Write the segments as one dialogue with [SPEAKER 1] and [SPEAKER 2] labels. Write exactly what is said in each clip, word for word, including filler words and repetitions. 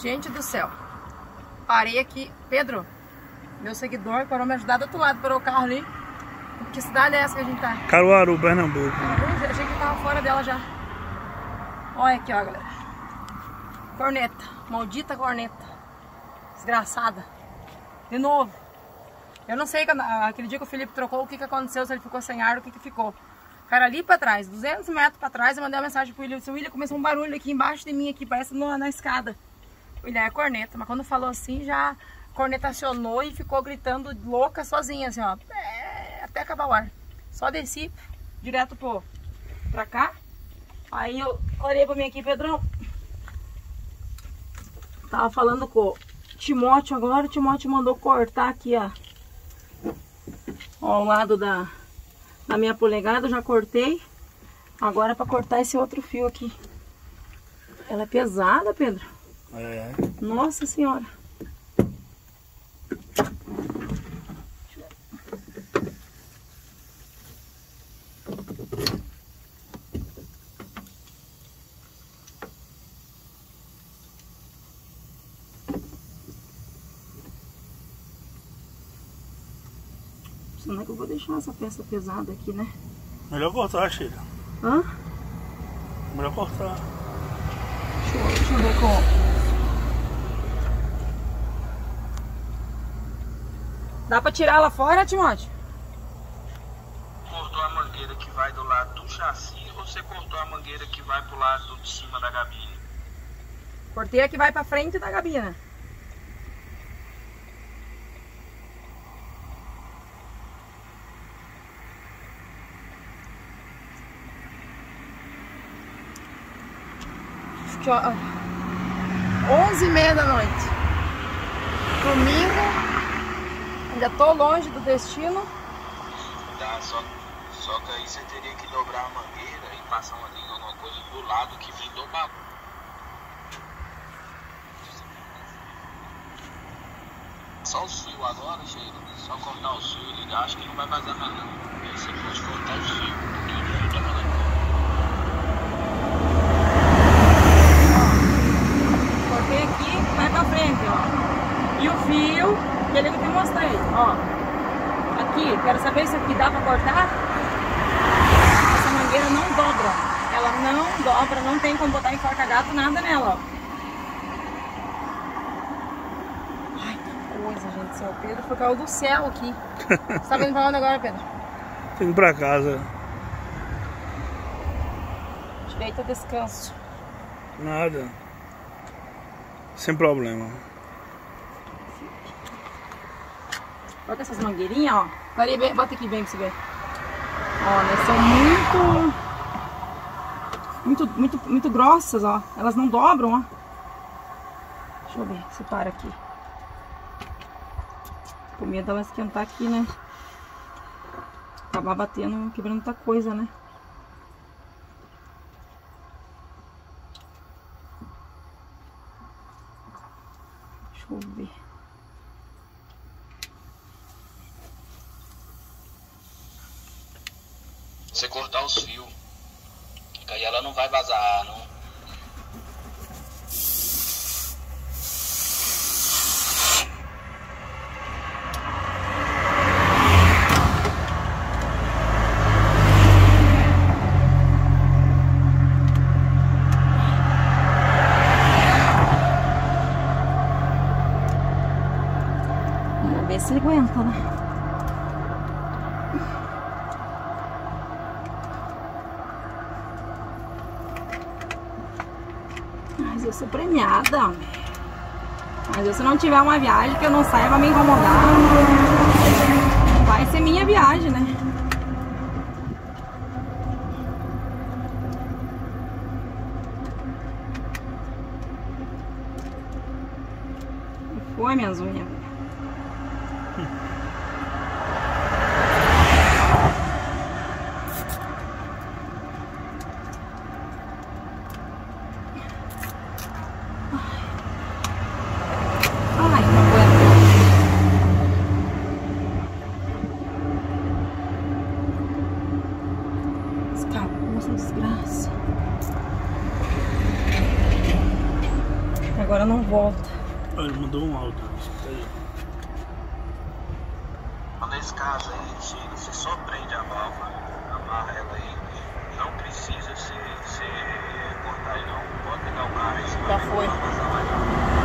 [SPEAKER 1] Gente do céu. Parei aqui. Pedro, meu seguidor, parou me ajudar do outro lado, parou o carro ali. Que cidade é essa que a gente tá?
[SPEAKER 2] Caruaru, Pernambuco.
[SPEAKER 1] Eu achei que tava fora dela já. Olha aqui, ó, galera. Corneta. Maldita corneta. Desgraçada. De novo. Eu não sei, aquele dia que o Felipe trocou, o que que aconteceu, se ele ficou sem ar, o que que ficou. Cara, ali pra trás, duzentos metros pra trás, eu mandei uma mensagem pro William. O William começou um barulho aqui embaixo de mim, aqui, parece no, na escada. O William é corneta, mas quando falou assim, já cornetacionou e ficou gritando louca sozinha, assim, ó. É, até acabar o ar. Só desci direto pro, pra cá. Aí eu olhei pra mim aqui, Pedrão. Tava falando com o Timóteo agora, o Timóteo mandou cortar aqui, ó. Ó, ao lado da, da minha polegada, eu já cortei. Agora é pra cortar esse outro fio aqui. Ela é pesada, Pedro.
[SPEAKER 2] É.
[SPEAKER 1] Nossa senhora. Não é que eu vou deixar essa peça pesada aqui, né?
[SPEAKER 2] Melhor cortar, Sheila.
[SPEAKER 1] Hã?
[SPEAKER 2] Melhor cortar.
[SPEAKER 1] Deixa eu, deixa eu ver como. Dá pra tirar ela fora, Timóteo?
[SPEAKER 3] Cortou a mangueira que vai do lado do chassi ou você cortou a mangueira que vai pro lado de cima da gabina?
[SPEAKER 1] Cortei a que vai pra frente da gabina. onze e meia da noite. Domingo. Ainda tô longe do destino.
[SPEAKER 3] Tá, só, só que aí você teria que dobrar a mangueira e passar uma linha, alguma coisa do lado que vem do bagulho. Só os fios agora, Sheila. Só cortar os fios e ligar, acho que não vai vazar mais não. Aí você pode cortar os fios, porque o fio tá mandando.
[SPEAKER 1] Cortei aqui, vai pra frente, ó. E o fio, aquele que eu te mostrei, ó. Aqui, quero saber se aqui dá pra cortar. Essa mangueira não dobra. Ela não dobra, não tem como botar em corta-gato, nada nela, ó. Ai, que coisa, gente do céu. Pedro foi caiu do céu aqui. Você tá vindo pra onde agora, Pedro?
[SPEAKER 2] Tô indo pra casa.
[SPEAKER 1] Direito a descanso.
[SPEAKER 2] Nada. Sem problema.
[SPEAKER 1] Bota essas mangueirinhas, ó. Bota aqui bem pra você ver. Ó, elas são muito, muito, muito, muito grossas, ó. Elas não dobram, ó. Deixa eu ver se para aqui. Com medo dela esquentar aqui, né? Acabar batendo, quebrando muita coisa, né? Deixa eu ver.
[SPEAKER 3] Você cortar os fios, que aí ela não vai vazar, não.
[SPEAKER 1] Vamos ver se aguenta, né? Mas eu sou premiada. Mas se não tiver uma viagem que eu não saia pra me incomodar, vai ser minha viagem, né? E foi minhas unhas. Ai, não aguento. Escapou essa desgraça. agora não volta.
[SPEAKER 2] Ele mandou um áudio.
[SPEAKER 3] Nesse caso aí, Sheila, você só prende a válvula, amarra ela aí. Não precisa se, se cortar aí não. Pode pegar o carro aí, você
[SPEAKER 1] Já
[SPEAKER 3] vai
[SPEAKER 1] foi.
[SPEAKER 3] não vai vazar mais não.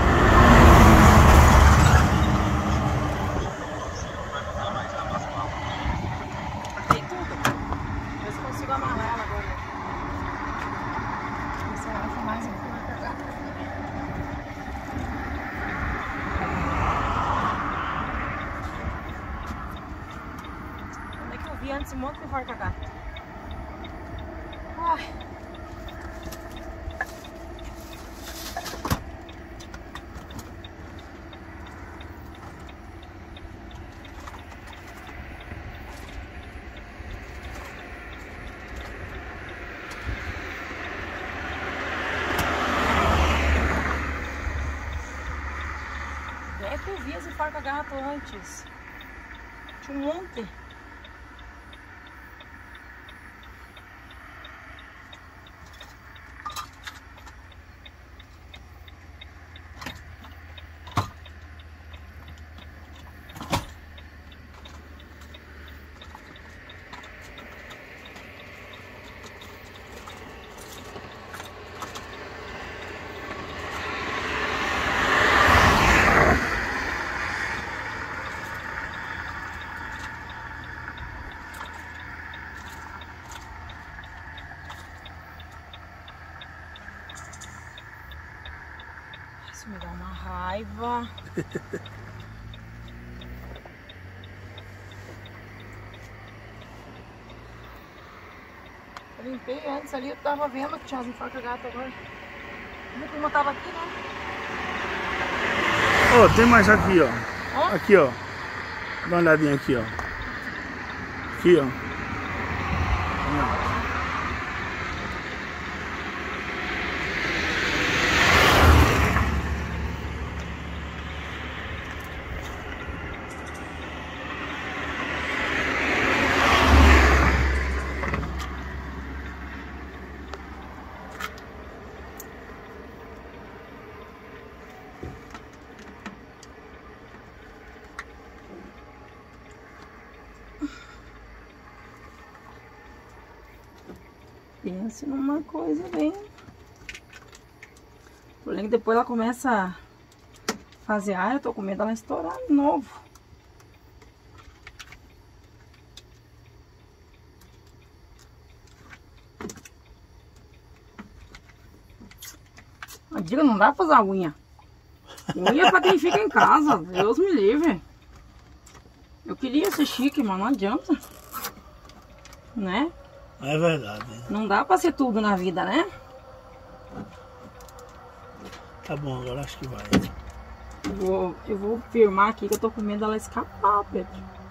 [SPEAKER 3] Não vai vazar mais não, passa mal.
[SPEAKER 1] Tem tudo. Vê se consigo amarrar ela agora. Essa é mais um que vai pegar. Onde é que eu vi antes um monte de forca cá? Ai. É que eu vi esse forca-gato antes. Tinha um monte. Isso me dá uma raiva. Eu limpei antes ali, eu tava vendo que tinha as enforca-gato agora. Como que uma tava aqui, né?
[SPEAKER 2] Ó, oh, tem mais aqui, ó.
[SPEAKER 1] Hã?
[SPEAKER 2] Aqui, ó. Dá uma olhadinha aqui, ó. Aqui, ó.
[SPEAKER 1] Pense numa coisa bem... Porém que depois ela começa a fazer ar, eu tô com medo dela estourar de novo. A dica não dá pra fazer a unha. Unha é pra quem fica em casa, Deus me livre. Eu queria ser chique, mas não adianta. Né?
[SPEAKER 2] É verdade.
[SPEAKER 1] Não dá pra ser tudo na vida, né?
[SPEAKER 2] Tá bom, agora acho que vai.
[SPEAKER 1] Eu vou, eu vou firmar aqui que eu tô com medo dela escapar, Pedro.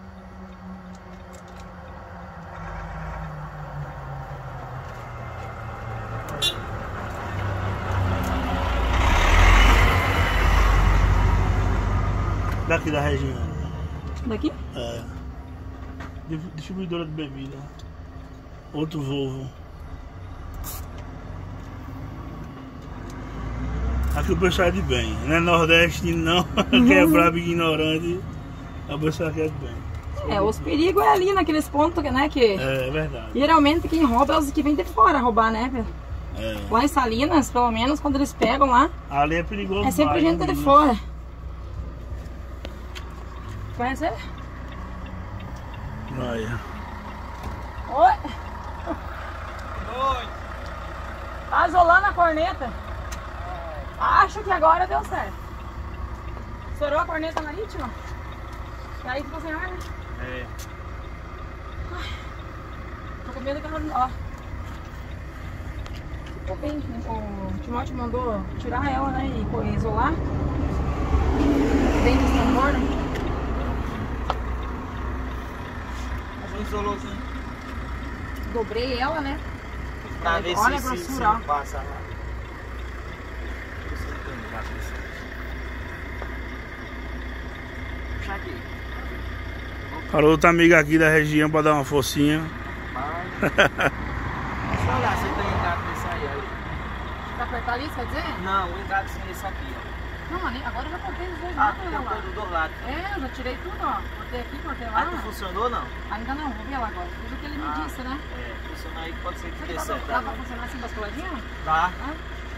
[SPEAKER 2] Daqui da região.
[SPEAKER 1] Daqui?
[SPEAKER 2] É. Distribuidora de bebida. Outro Volvo. Aqui o pessoal é de bem. Não é nordeste não. Quem é brabo e ignorante. O pessoal aqui é de bem.
[SPEAKER 1] É, os perigos é ali naqueles pontos, né? Que
[SPEAKER 2] É, é verdade.
[SPEAKER 1] geralmente quem rouba é os que vêm de fora roubar, né, Pedro?
[SPEAKER 2] É.
[SPEAKER 1] Lá em Salinas, pelo menos, quando eles pegam lá,
[SPEAKER 2] Ali é perigoso.
[SPEAKER 1] é sempre
[SPEAKER 2] mais,
[SPEAKER 1] gente de
[SPEAKER 2] né?
[SPEAKER 1] fora. Conhece ele?
[SPEAKER 2] Olha.
[SPEAKER 1] Oi!
[SPEAKER 3] Oi!
[SPEAKER 1] Tá isolando a corneta? Acho que agora deu certo. Estourou a corneta marítima? E aí ficou sem ar, né?
[SPEAKER 3] É.
[SPEAKER 1] Tô com medo que ela... Ó. Ficou bem. O Timóteo mandou tirar ela, né? E isolar. Dentro do morno.
[SPEAKER 3] Isolou sim.
[SPEAKER 1] Dobrei ela, né?
[SPEAKER 3] Pra ver
[SPEAKER 1] Olha
[SPEAKER 3] se,
[SPEAKER 1] a
[SPEAKER 3] se, se
[SPEAKER 1] grossura, ó.
[SPEAKER 3] passa lá. Puxa aqui.
[SPEAKER 2] Para outra amiga aqui da região para dar uma forcinha.
[SPEAKER 3] Deixa eu olhar se tem gato nesse aí. Ali.
[SPEAKER 1] Tá apertar ali, quer dizer?
[SPEAKER 4] Não, o engate é esse aqui, ó.
[SPEAKER 1] Não, ali, agora eu já cortei os dois
[SPEAKER 4] Ah,
[SPEAKER 1] lados,
[SPEAKER 4] tu
[SPEAKER 1] olha lá.
[SPEAKER 4] cortou do lado.
[SPEAKER 1] É, eu já tirei tudo, ó. Cortei aqui, cortei lá.
[SPEAKER 4] Ah, tu funcionou não?
[SPEAKER 1] Ainda não, vou ver lá agora. Fiz o que ele me
[SPEAKER 4] Ah,
[SPEAKER 1] disse, né?
[SPEAKER 4] É, funcionar aí pode ser que dê
[SPEAKER 1] Dá pra,
[SPEAKER 4] certo.
[SPEAKER 1] dá pra funcionar assim, basculadinho?
[SPEAKER 4] Tá.
[SPEAKER 1] Ah?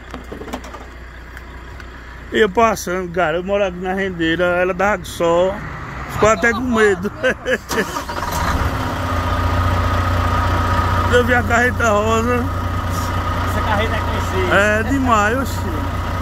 [SPEAKER 2] Ia passando, cara, eu morava na rendeira, ela dava sol, ficou até com medo. Eu vi a carreta rosa,
[SPEAKER 4] Essa carreta é conhecida.
[SPEAKER 2] é demais, oxi.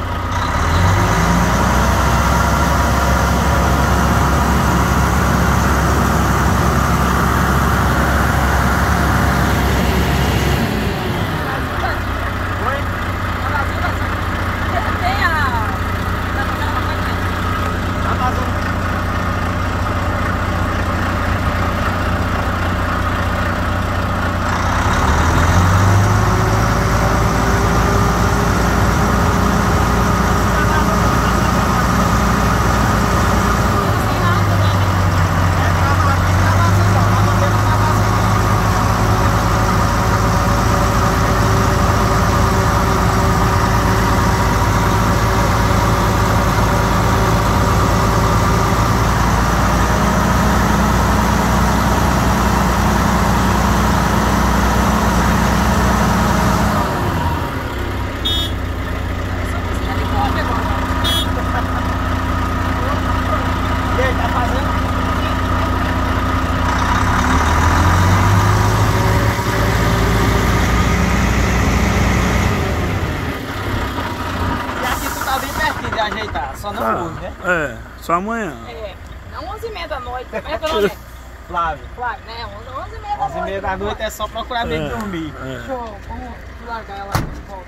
[SPEAKER 4] Ajeitar, só não
[SPEAKER 2] Ah,
[SPEAKER 4] hoje, né?
[SPEAKER 2] é, só amanhã.
[SPEAKER 1] É, não onze e meia da noite, como é que é o nome?
[SPEAKER 4] Flávio.
[SPEAKER 1] Flávio, né? onze e meia da noite.
[SPEAKER 4] onze e meia da noite é só procurar bem
[SPEAKER 2] É,
[SPEAKER 4] dormir.
[SPEAKER 2] é.
[SPEAKER 1] Show, vamos largar ela de volta.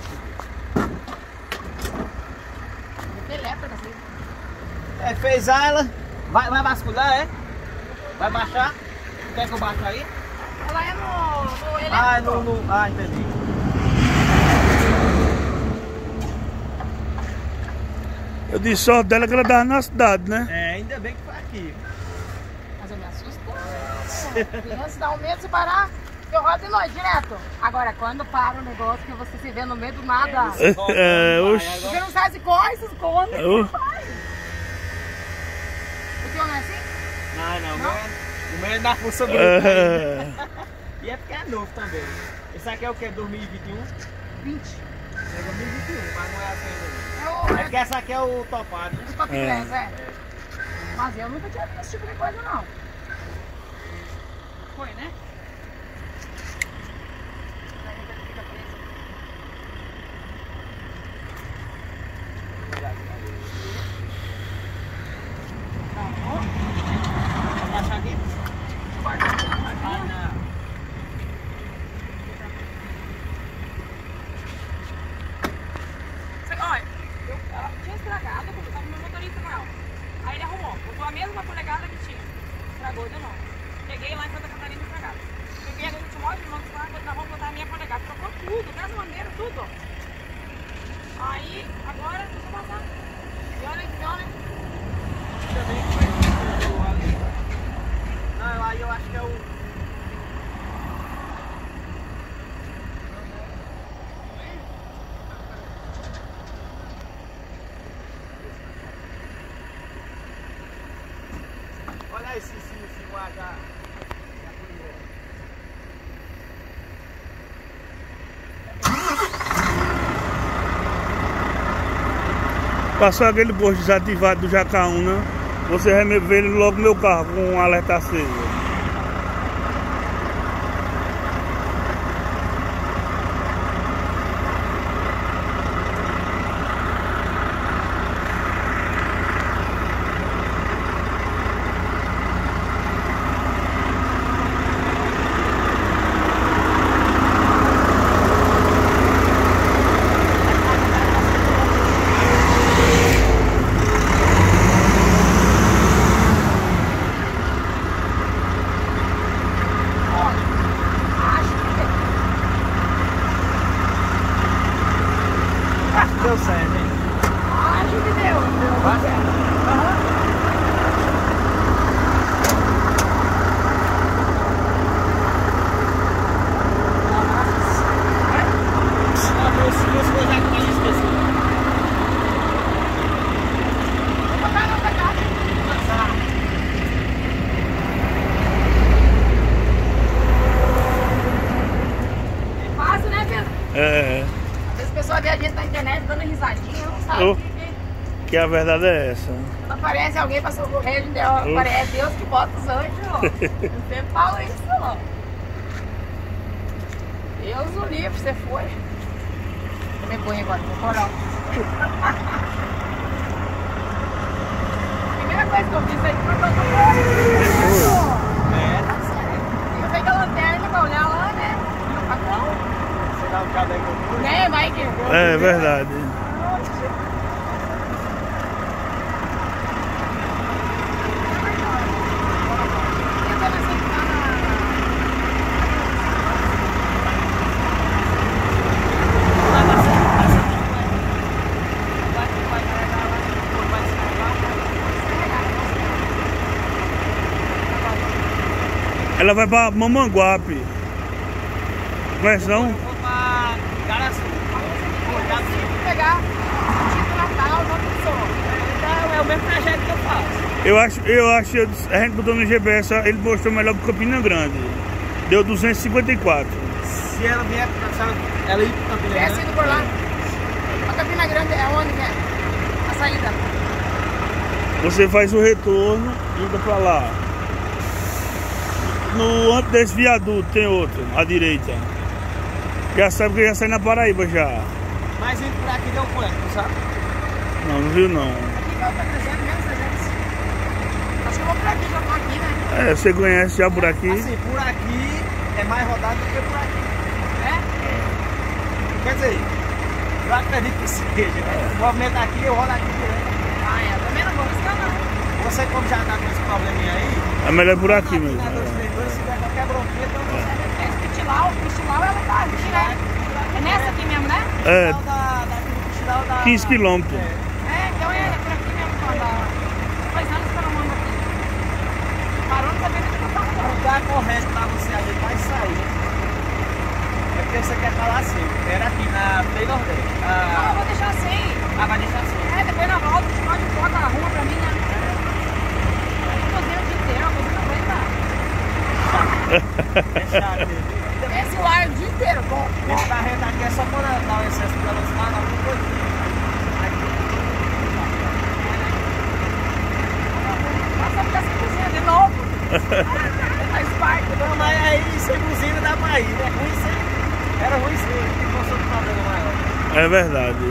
[SPEAKER 1] Elétrica, assim.
[SPEAKER 4] É, fez ela. Vai, vai basculhar, é? Vai baixar? Quer que eu baixo aí?
[SPEAKER 1] Ela é no, no elétrico.
[SPEAKER 4] Ah, no, no, ah, entendi.
[SPEAKER 2] Eu disse só dela que ela dava na cidade, né?
[SPEAKER 4] É, ainda bem que foi aqui.
[SPEAKER 1] Mas eu me assusto. Criança dá um medo de parar. Eu rodo de noite direto. Agora, quando para o negócio que você se vê no meio do nada.
[SPEAKER 4] É, volta,
[SPEAKER 2] É,
[SPEAKER 4] vai,
[SPEAKER 2] oxi.
[SPEAKER 1] Você
[SPEAKER 4] agora-
[SPEAKER 1] não sabe se corre, se esconde.
[SPEAKER 2] Eu-
[SPEAKER 1] Faz. O teu não é assim?
[SPEAKER 4] Não, não, o
[SPEAKER 1] Não?
[SPEAKER 4] meu é, o meu é da força bruta.
[SPEAKER 2] É,
[SPEAKER 4] E é porque é novo também. Esse aqui é o que? dois mil e vinte e um?
[SPEAKER 1] vinte.
[SPEAKER 4] É dois mil e vinte e um, mas não é assim ainda.
[SPEAKER 1] É o,
[SPEAKER 4] É
[SPEAKER 1] é
[SPEAKER 4] porque essa aqui é o topado, né?
[SPEAKER 1] o top
[SPEAKER 2] É.
[SPEAKER 1] três, é. Mas eu nunca tinha visto esse tipo de coisa, não. Foi, né?
[SPEAKER 4] Vamos baixar aqui? Ah, não.
[SPEAKER 1] Você- Olha, eu, ela tinha estragado quando eu tava com meu motorista com ela. Aí ele arrumou, botou a mesma polegada que tinha. Estragou de novo. Peguei lá em Santa Catarina estragado. Peguei a última hora, mandou lá, nós vamos botar a minha polegada. Trocou tudo, das maneiras, tudo. Aí, agora, deixa eu passar. E olha, e olha.
[SPEAKER 4] Ainda bem que foi ali. Não, aí eu acho que é o... Olha aí se se se guardar.
[SPEAKER 2] passou aquele posto desativado do Jacaúna, você vai me ver logo meu carro com um alerta aceso.
[SPEAKER 4] Deu certo, hein?
[SPEAKER 1] Acho que deu. Deu
[SPEAKER 4] Vai?
[SPEAKER 1] certo. Aham.
[SPEAKER 4] Ah, meus, meus coisas aqui
[SPEAKER 1] pessoa vê a gente na internet dando risadinha, não sabe
[SPEAKER 2] Oh.
[SPEAKER 1] que,
[SPEAKER 2] Que a verdade é essa.
[SPEAKER 1] quando aparece alguém pra socorrer, a gente aparece Deus que bota os anjos, ó. Eu sempre falo isso, ó. Deus o livre, você foi. Me põe agora, no coral. Primeira coisa que eu fiz aí foi botar o eu peguei a lanterna pra olhar lá, né? No facão.
[SPEAKER 4] Você dá um cabo aí que eu
[SPEAKER 1] Né, vai que
[SPEAKER 2] É verdade. Ela vai pra Mamanguape. Conhece não?
[SPEAKER 4] vou pra Garaçu.
[SPEAKER 1] pegar o Tito Natal, não pessoa.
[SPEAKER 4] Então é o mesmo trajeto que eu faço.
[SPEAKER 2] Eu acho, eu acho, a gente botou no G P S, ele mostrou melhor pro Campina Grande. Deu duzentos e cinquenta e quatro.
[SPEAKER 4] Se ela vier pra ela ir pra Campina
[SPEAKER 1] É
[SPEAKER 4] Grande.
[SPEAKER 1] indo por lá. A Campina Grande é onde que é? A saída.
[SPEAKER 2] Você faz o retorno e indo pra lá. No antes desse viaduto tem outro, à direita. Já sabe que já sai na Paraíba já.
[SPEAKER 4] Mas indo por aqui deu quanto, tu sabe?
[SPEAKER 2] Não, não viu não.
[SPEAKER 1] Aqui que é o trezentos, menos trezentos. Acho que eu vou por aqui, já tô aqui, né?
[SPEAKER 2] É, você conhece já por aqui?
[SPEAKER 4] Assim, por aqui é mais rodado do que por aqui.
[SPEAKER 1] É?
[SPEAKER 4] Quer dizer, eu acredito que seja. Né? O movimento aqui, eu rodo aqui direto.
[SPEAKER 1] Ah, é. Também não vou arriscar, não.
[SPEAKER 4] Você, como já tá com esse probleminha aí,
[SPEAKER 2] É melhor por aqui mesmo.
[SPEAKER 4] na dois três dois, se der qualquer bronquinha, então você
[SPEAKER 1] É esse Pitilau, o Pitilau ela tá aqui, né? É nessa aqui mesmo, né?
[SPEAKER 2] É,
[SPEAKER 4] da, da, da, da,
[SPEAKER 2] quinze quilômetros.
[SPEAKER 4] É.
[SPEAKER 1] É, então é por aqui mesmo quando a... Faz anos que eu não mando aqui. Parou de saber o que eu tô
[SPEAKER 4] O
[SPEAKER 1] falando.
[SPEAKER 4] lugar correto pra você ali vai sair. É porque você quer falar assim, era aqui na Play Nordeste.
[SPEAKER 1] Não, eu
[SPEAKER 4] Ah,
[SPEAKER 1] vou deixar assim.
[SPEAKER 4] ah, vai deixar assim.
[SPEAKER 1] É, depois na volta, a gente pode trocar a rua pra mim, né? Eu cozinho o dia inteiro, eu cozinho não aguenta.
[SPEAKER 4] Deixar aqui.
[SPEAKER 1] Esse ar o dia inteiro, bom.
[SPEAKER 4] Esse barreto aqui é só quando dá o excesso de velocidade, alguma coisa.
[SPEAKER 1] Nossa, ficar sem cozinha de novo. Faz parte.
[SPEAKER 4] Não, mas aí sem buzina dá pra ir. É ruim sem. Era ruim sem. Que fosse outro problema maior.
[SPEAKER 2] É verdade.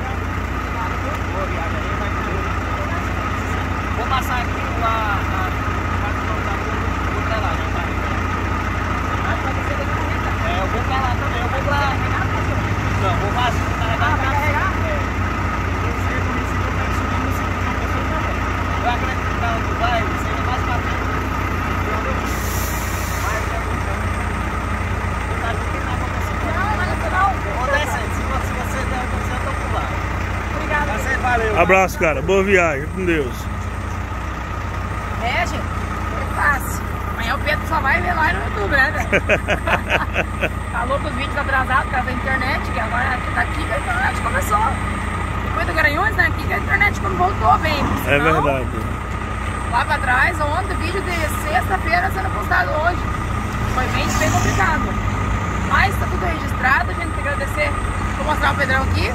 [SPEAKER 4] Vou passar aqui lá. Vou pra lá, já tá. É, eu vou pra lá também. Eu vou pra lá. Não, vou vazio, carregar.
[SPEAKER 1] Ah, vai carregar?
[SPEAKER 4] É. Eu acredito que ela não vai, você ainda mais pra frente. Mas é muito bom. Eu acho que não aconteceu.
[SPEAKER 1] Não, não é isso não.
[SPEAKER 4] Acontece, se você, se você der acontecer, eu tô por lá.
[SPEAKER 1] Obrigada.
[SPEAKER 4] Você valeu.
[SPEAKER 2] Abraço, cara. Boa viagem. Com Deus.
[SPEAKER 1] É, gente. É fácil. Amanhã o Pedro só vai ver lá no YouTube, né, velho? Falou com os vídeos atrasados por causa da internet, que agora tá aqui que a internet começou. Depois do Garanhuns, né? Aqui que a internet quando voltou bem.
[SPEAKER 2] É
[SPEAKER 1] Senão,
[SPEAKER 2] verdade.
[SPEAKER 1] lá pra trás, ontem, vídeo de sexta-feira sendo postado hoje. Foi bem, bem complicado. Mas tá tudo registrado, a gente tem que agradecer. Vou mostrar o Pedrão aqui.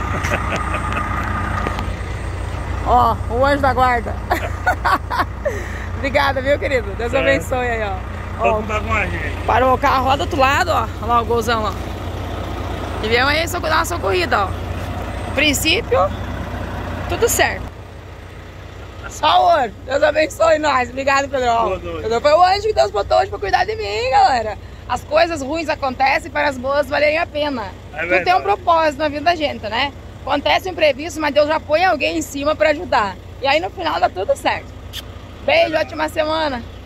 [SPEAKER 1] Ó, o anjo da guarda. Obrigada, viu, querido? Deus
[SPEAKER 2] É.
[SPEAKER 1] abençoe aí, ó.
[SPEAKER 2] Pode
[SPEAKER 1] Ó,
[SPEAKER 2] contar com a gente.
[SPEAKER 1] parou o carro lá do outro lado, ó. Olha lá o golzão lá. E viemos aí só dar uma socorrida, ó. A princípio, tudo certo. Só o anjo. Deus abençoe nós. Obrigado, Pedrão.
[SPEAKER 2] Boa noite.
[SPEAKER 1] Pedrão foi o anjo que Deus botou hoje pra cuidar de mim, galera. As coisas ruins acontecem para as boas valerem a pena.
[SPEAKER 2] É
[SPEAKER 1] Tudo
[SPEAKER 2] verdade.
[SPEAKER 1] tem um propósito na vida da gente, né? Acontece um imprevisto, mas Deus já põe alguém em cima pra ajudar. E aí no final dá tudo certo. Beijo, ótima semana.